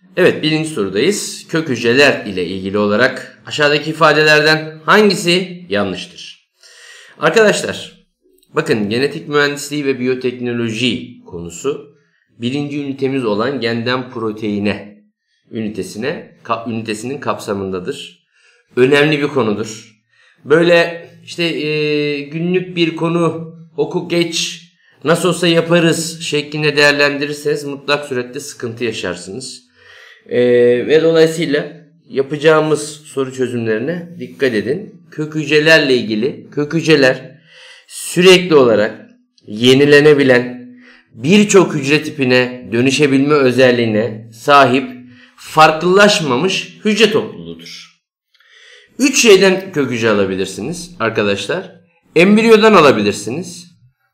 Evet, birinci sorudayız. Kök hücreler ile ilgili olarak aşağıdaki ifadelerden hangisi yanlıştır? Arkadaşlar, bakın genetik mühendisliği ve biyoteknoloji konusu birinci ünitemiz olan genden proteine ünitesinin kapsamındadır. Önemli bir konudur. Böyle işte günlük bir konu oku geç nasıl olsa yaparız şeklinde değerlendirirseniz mutlak surette sıkıntı yaşarsınız. Ve dolayısıyla yapacağımız soru çözümlerine dikkat edin. Kök hücrelerle ilgili, kök hücreler sürekli olarak yenilenebilen birçok hücre tipine dönüşebilme özelliğine sahip farklılaşmamış hücre topluluğudur. 3 şeyden kök hücre alabilirsiniz arkadaşlar. Embriyodan alabilirsiniz.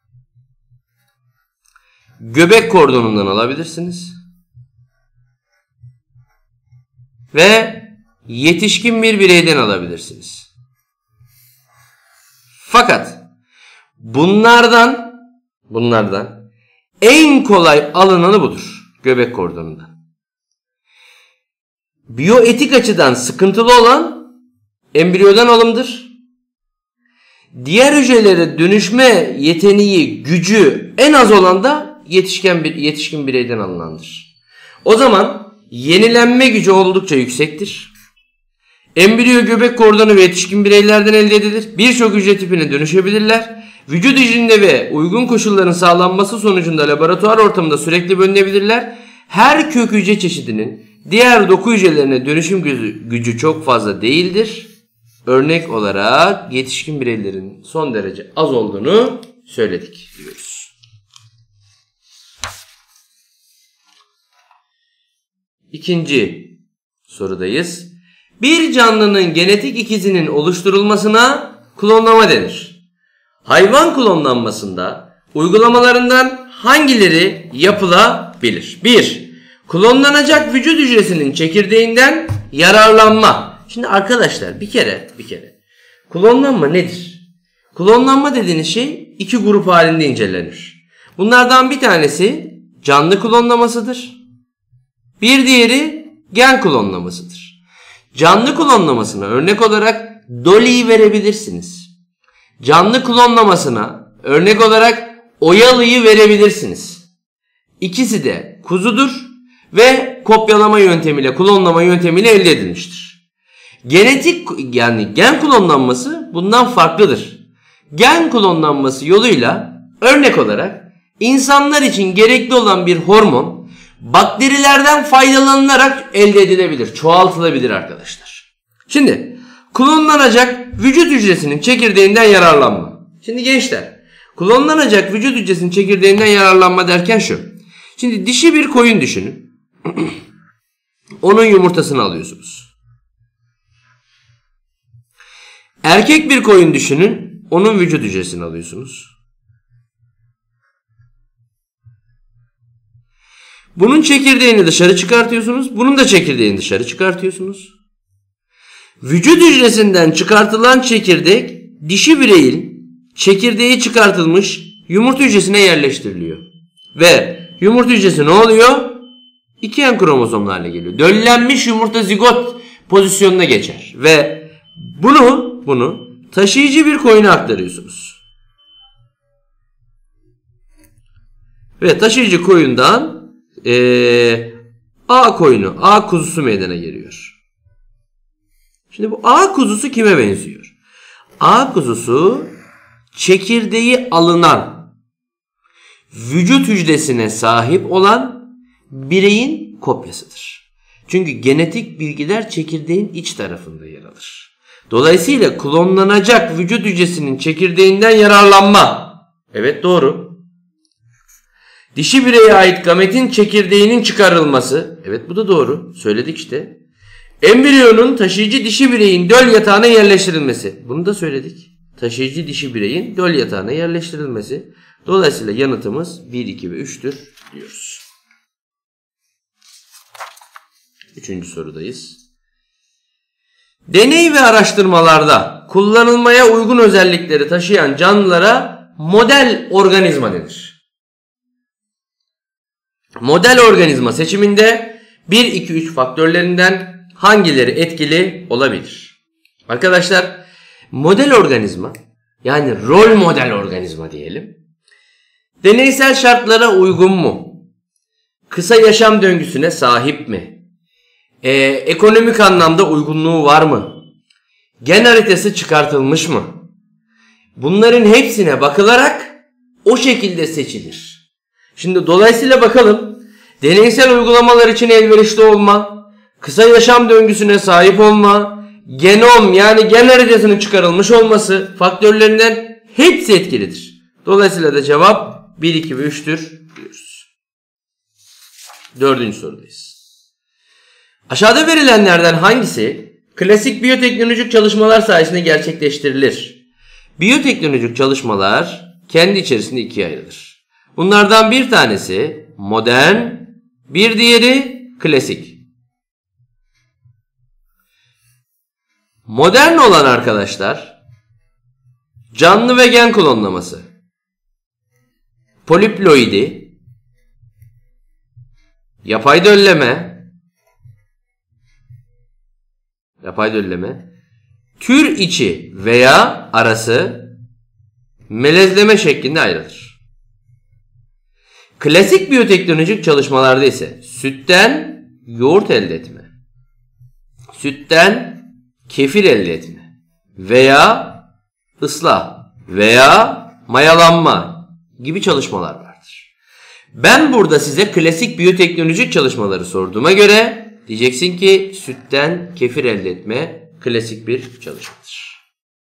Göbek kordonundan alabilirsiniz. Ve yetişkin bir bireyden alabilirsiniz. Fakat bunlardan en kolay alınanı budur. Göbek kordonundan. Biyoetik açıdan sıkıntılı olan embriyodan alımdır. Diğer hücrelere dönüşme yeteneği, gücü en az olan da yetişkin bireyden alınandır. O zaman yenilenme gücü oldukça yüksektir. Embriyo, göbek kordonu ve yetişkin bireylerden elde edilir. Birçok hücre tipine dönüşebilirler. Vücut içinde ve uygun koşulların sağlanması sonucunda laboratuvar ortamında sürekli bölünebilirler. Her kök hücre çeşidinin diğer doku hücrelerine dönüşüm gücü çok fazla değildir. Örnek olarak yetişkin bireylerin son derece az olduğunu söyledik diyoruz. İkinci sorudayız. Bir canlının genetik ikizinin oluşturulmasına klonlama denir. Hayvan klonlanmasında uygulamalarından hangileri yapılabilir? 1. Klonlanacak vücut hücresinin çekirdeğinden yararlanma. Şimdi arkadaşlar bir kere klonlanma nedir? Klonlanma dediğiniz şey iki grup halinde incelenir. Bunlardan bir tanesi canlı klonlamasıdır. Bir diğeri gen klonlamasıdır. Canlı klonlamasına örnek olarak Dolly'yi verebilirsiniz. Canlı klonlamasına örnek olarak Oyalı'yı verebilirsiniz. İkisi de kuzudur ve kopyalama yöntemiyle, klonlama yöntemiyle elde edilmiştir. Gen klonlanması bundan farklıdır. Gen klonlanması yoluyla örnek olarak insanlar için gerekli olan bir hormon bakterilerden faydalanılarak elde edilebilir, çoğaltılabilir arkadaşlar. Şimdi klonlanacak vücut hücresinin çekirdeğinden yararlanma. Şimdi gençler, klonlanacak vücut hücresinin çekirdeğinden yararlanma derken şu. Şimdi dişi bir koyun düşünün. Onun yumurtasını alıyorsunuz. Erkek bir koyun düşünün. Onun vücut hücresini alıyorsunuz. Bunun çekirdeğini dışarı çıkartıyorsunuz. Bunun da çekirdeğini dışarı çıkartıyorsunuz. Vücut hücresinden çıkartılan çekirdek dişi bireyin çekirdeği çıkartılmış yumurta hücresine yerleştiriliyor. Ve yumurta hücresi ne oluyor? 2N kromozomlu hale geliyor. Döllenmiş yumurta zigot pozisyonuna geçer. Ve bunu taşıyıcı bir koyuna aktarıyorsunuz. Ve taşıyıcı koyundan A kuzusu meydana geliyor. Şimdi bu A kuzusu kime benziyor? A kuzusu çekirdeği alınan vücut hücresine sahip olan bireyin kopyasıdır. Çünkü genetik bilgiler çekirdeğin iç tarafında yer alır. Dolayısıyla klonlanacak vücut hücresinin çekirdeğinden yararlanma. Evet, doğru. Dişi bireye ait gametin çekirdeğinin çıkarılması. Evet, bu da doğru. Söyledik işte. Embriyonun taşıyıcı dişi bireyin döl yatağına yerleştirilmesi. Bunu da söyledik. Taşıyıcı dişi bireyin döl yatağına yerleştirilmesi. Dolayısıyla yanıtımız 1, 2 ve 3'tür diyoruz. Üçüncü sorudayız. Deney ve araştırmalarda kullanılmaya uygun özellikleri taşıyan canlılara model organizma denir. Model organizma seçiminde 1, 2, 3 faktörlerinden hangileri etkili olabilir? Arkadaşlar, model organizma, yani rol model organizma diyelim, deneysel şartlara uygun mu? Kısa yaşam döngüsüne sahip mi? Ekonomik anlamda uygunluğu var mı? Gen haritası çıkartılmış mı? Bunların hepsine bakılarak o şekilde seçilir. Şimdi dolayısıyla bakalım, deneysel uygulamalar için elverişli olma, kısa yaşam döngüsüne sahip olma, genom yani gen haritasının çıkarılmış olması faktörlerinden hepsi etkilidir. Dolayısıyla da cevap 1, 2 ve 3'tür diyoruz. 4. sorudayız. Aşağıda verilenlerden hangisi klasik biyoteknolojik çalışmalar sayesinde gerçekleştirilir? Biyoteknolojik çalışmalar kendi içerisinde ikiye ayrılır. Bunlardan bir tanesi modern, bir diğeri klasik. Modern olan arkadaşlar, canlı ve gen klonlaması, poliploidi, yapay dölleme, tür içi veya arası melezleme şeklinde ayrılır. Klasik biyoteknolojik çalışmalarda ise sütten yoğurt elde etme, sütten kefir elde etme veya ıslah veya mayalanma gibi çalışmalar vardır. Ben burada size klasik biyoteknolojik çalışmaları sorduğuma göre diyeceksin ki sütten kefir elde etme klasik bir çalışmadır.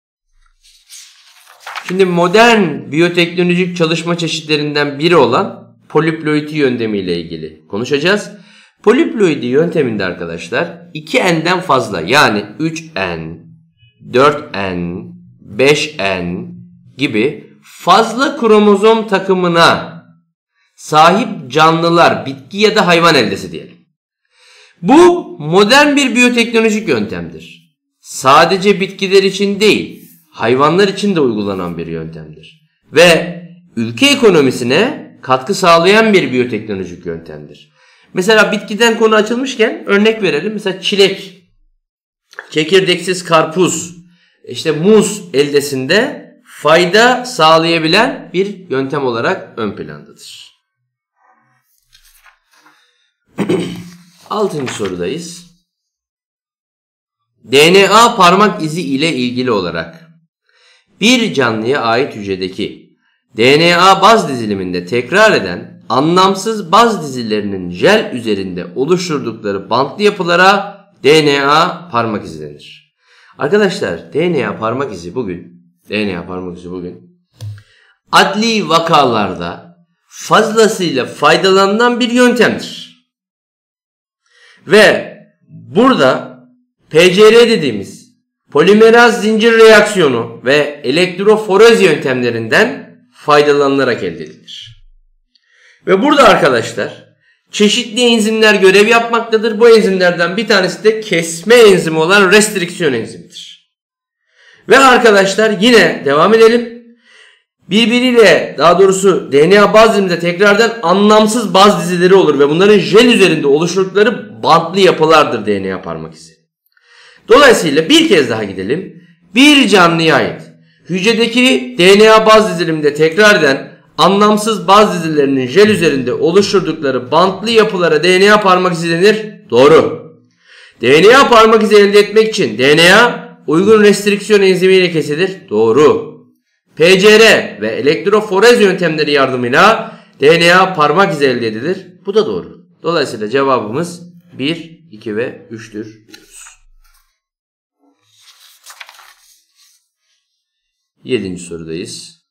Şimdi modern biyoteknolojik çalışma çeşitlerinden biri olan poliploidi yöntemiyle ilgili konuşacağız. Poliploidi yönteminde arkadaşlar 2N'den fazla yani 3N, 4N, 5N gibi fazla kromozom takımına sahip canlılar, bitki ya da hayvan eldesi diyelim. Bu modern bir biyoteknolojik yöntemdir. Sadece bitkiler için değil, hayvanlar için de uygulanan bir yöntemdir. Ve ülke ekonomisine katkı sağlayan bir biyoteknolojik yöntemdir. Mesela bitkiden konu açılmışken örnek verelim. Mesela çilek, çekirdeksiz karpuz, muz eldesinde fayda sağlayabilen bir yöntem olarak ön plandadır. 6. sorudayız. DNA parmak izi ile ilgili olarak bir canlıya ait hücredeki DNA baz diziliminde tekrar eden anlamsız baz dizilerinin jel üzerinde oluşturdukları bantlı yapılara DNA parmak izi denir. Arkadaşlar DNA parmak izi bugün adli vakalarda fazlasıyla faydalanılan bir yöntemdir. Ve burada PCR dediğimiz polimeraz zincir reaksiyonu ve elektroforez yöntemlerinden faydalanılarak elde edilir. Ve burada arkadaşlar çeşitli enzimler görev yapmaktadır. Bu enzimlerden bir tanesi de kesme enzimi olan restriksiyon enzimidir. Ve arkadaşlar yine devam edelim. Birbiriyle daha doğrusu DNA baz diziliminde tekrardan anlamsız baz dizileri olur ve bunların jel üzerinde oluşturdukları bantlı yapılardır DNA parmak izi. Dolayısıyla bir kez daha gidelim. Bir canlıya ait hücredeki DNA baz diziliminde tekrar eden anlamsız baz dizilerinin jel üzerinde oluşturdukları bantlı yapılara DNA parmak izi denir. Doğru. DNA parmak izi elde etmek için DNA uygun restriksiyon enzimiyle kesilir. Doğru. PCR ve elektroforez yöntemleri yardımıyla DNA parmak izi elde edilir. Bu da doğru. Dolayısıyla cevabımız 1, 2 ve 3'tür diyoruz. 7. sorudayız.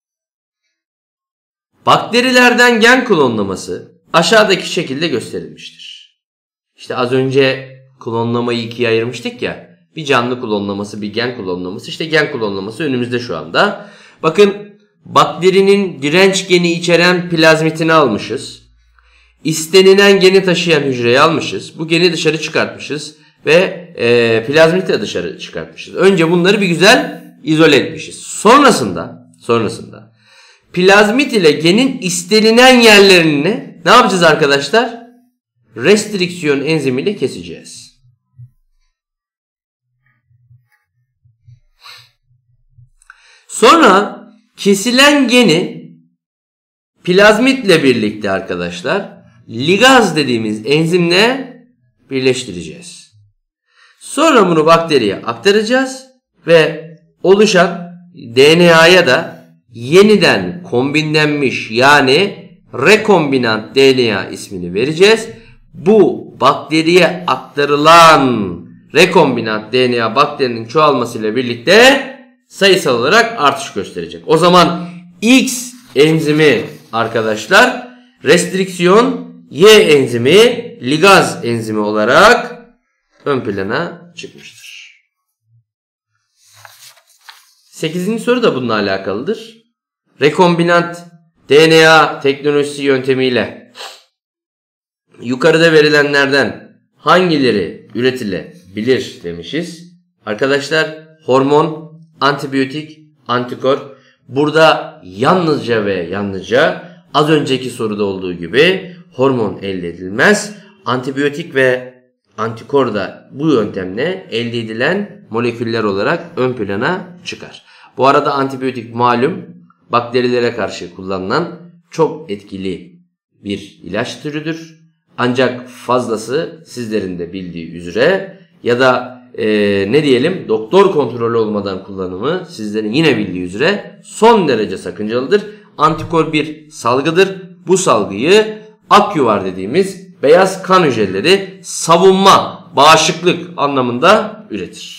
Bakterilerden gen klonlaması aşağıdaki şekilde gösterilmiştir. Az önce klonlamayı ikiye ayırmıştık ya. Bir canlı klonlaması, bir gen klonlaması. Gen klonlaması önümüzde şu anda. Bakın bakterinin direnç geni içeren plazmitini almışız. İstenilen geni taşıyan hücreyi almışız. Bu geni dışarı çıkartmışız. Ve plazmiti de dışarı çıkartmışız. Önce bunları bir güzel izole etmişiz. Sonrasında plazmit ile genin istenilen yerlerini ne yapacağız arkadaşlar? restriksiyon enzimiyle keseceğiz. Sonra kesilen geni plazmitle birlikte arkadaşlar ligaz dediğimiz enzimle birleştireceğiz. Sonra bunu bakteriye aktaracağız ve oluşan DNA'ya da yeniden kombinlenmiş yani rekombinant DNA ismini vereceğiz. Bu bakteriye aktarılan rekombinant DNA bakterinin çoğalmasıyla birlikte sayısal olarak artış gösterecek. O zaman X enzimi arkadaşlar restriksiyon, Y enzimi ligaz enzimi olarak ön plana çıkmıştır. 8. soru da bununla alakalıdır. Rekombinant DNA teknolojisi yöntemiyle yukarıda verilenlerden hangileri üretilebilir demişiz. Arkadaşlar hormon, antibiyotik, antikor. Burada yalnızca ve yalnızca az önceki soruda olduğu gibi hormon elde edilmez. Antibiyotik ve antikor da bu yöntemle elde edilen moleküller olarak ön plana çıkar. Bu arada antibiyotik malum bakterilere karşı kullanılan çok etkili bir ilaç türüdür. Ancak fazlası sizlerin de bildiği üzere ya da doktor kontrolü olmadan kullanımı sizlerin yine bildiği üzere son derece sakıncalıdır. Antikor bir salgıdır. Bu salgıyı akyuvar dediğimiz beyaz kan hücreleri savunma, bağışıklık anlamında üretir.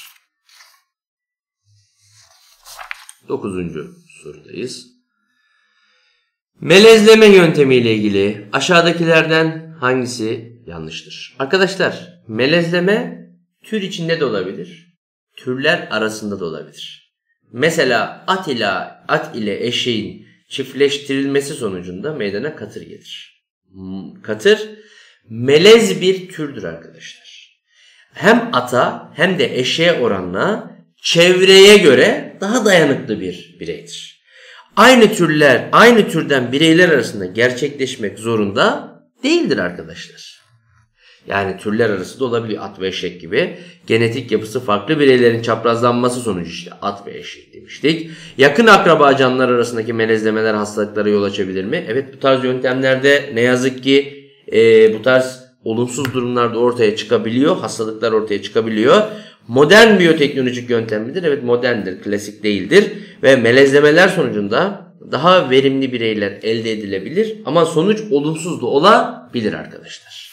9. sorudayız. Melezleme yöntemiyle ilgili aşağıdakilerden hangisi yanlıştır? Arkadaşlar melezleme tür içinde de olabilir, türler arasında da olabilir. Mesela at ile eşeğin çiftleştirilmesi sonucunda meydana katır gelir. Katır melez bir türdür arkadaşlar. Hem ata hem de eşeğe oranla çevreye göre daha dayanıklı bir bireydir. Aynı türden bireyler arasında gerçekleşmek zorunda değildir arkadaşlar. Yani türler arası da olabiliyor. At ve eşek gibi. Genetik yapısı farklı bireylerin çaprazlanması sonucu işte at ve eşek demiştik. Yakın akraba canlılar arasındaki melezlemeler hastalıklara yol açabilir mi? Evet, bu tarz yöntemlerde ne yazık ki bu tarz olumsuz durumlarda ortaya çıkabiliyor. Hastalıklar ortaya çıkabiliyor. Modern biyoteknolojik yöntem midir? Evet, moderndir. Klasik değildir. Ve melezlemeler sonucunda daha verimli bireyler elde edilebilir. Ama sonuç olumsuz da olabilir arkadaşlar.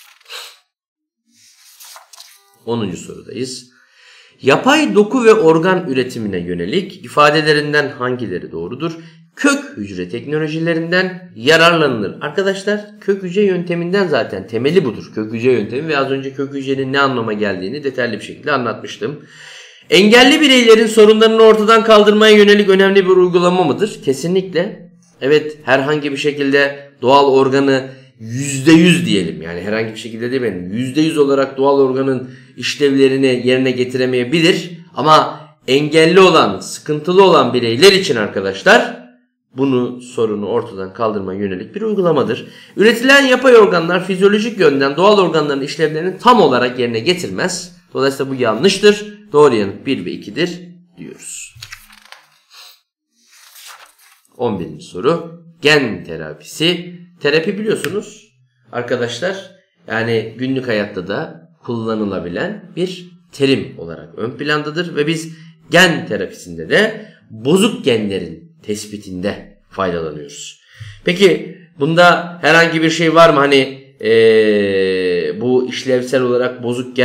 10. sorudayız. Yapay doku ve organ üretimine yönelik ifadelerinden hangileri doğrudur? Kök hücre teknolojilerinden yararlanılır. Arkadaşlar kök hücre yönteminden zaten temeli budur. Kök hücre yöntemi ve az önce kök hücrenin ne anlama geldiğini detaylı bir şekilde anlatmıştım. Engelli bireylerin sorunlarını ortadan kaldırmaya yönelik önemli bir uygulama mıdır? Kesinlikle. Evet, herhangi bir şekilde doğal organı %100 diyelim, yani herhangi bir şekilde demeyelim, %100 olarak doğal organın işlevlerini yerine getiremeyebilir ama engelli olan, sıkıntılı olan bireyler için arkadaşlar sorunu ortadan kaldırmaya yönelik bir uygulamadır. Üretilen yapay organlar fizyolojik yönden doğal organların işlevlerini tam olarak yerine getirmez. Dolayısıyla bu yanlıştır. Doğru yanıt 1 ve 2'dir diyoruz. 11. soru. Gen terapisi. Terapi biliyorsunuz arkadaşlar, yani günlük hayatta da kullanılabilen bir terim olarak ön plandadır ve biz gen terapisinde de bozuk genlerin tespitinde faydalanıyoruz. Peki bunda herhangi bir şey var mı? Bu işlevsel olarak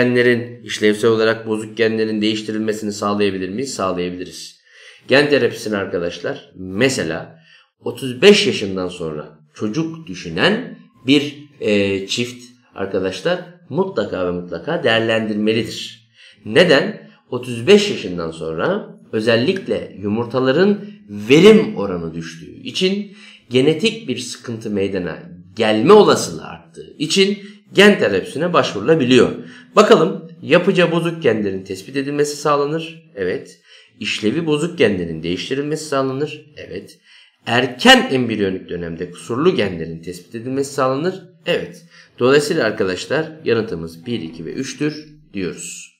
bozuk genlerin değiştirilmesini sağlayabilir miyiz? Sağlayabiliriz. Gen terapisini arkadaşlar mesela 35 yaşından sonra çocuk düşünen bir çift arkadaşlar mutlaka ve mutlaka değerlendirmelidir. Neden? 35 yaşından sonra özellikle yumurtaların verim oranı düştüğü için, genetik bir sıkıntı meydana gelme olasılığı arttığı için gen terapisine başvurulabiliyor. Bakalım, yapıca bozuk genlerin tespit edilmesi sağlanır. Evet. İşlevi bozuk genlerin değiştirilmesi sağlanır. Evet. Erken embriyonik dönemde kusurlu genlerin tespit edilmesi sağlanır. Evet. Dolayısıyla arkadaşlar yanıtımız 1, 2 ve 3'tür diyoruz.